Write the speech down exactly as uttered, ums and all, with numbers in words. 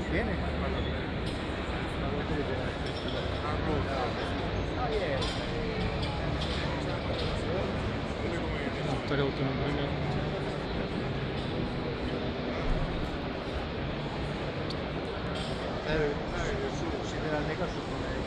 Viene? Storia automobiliare. Eh, si vede al mega su come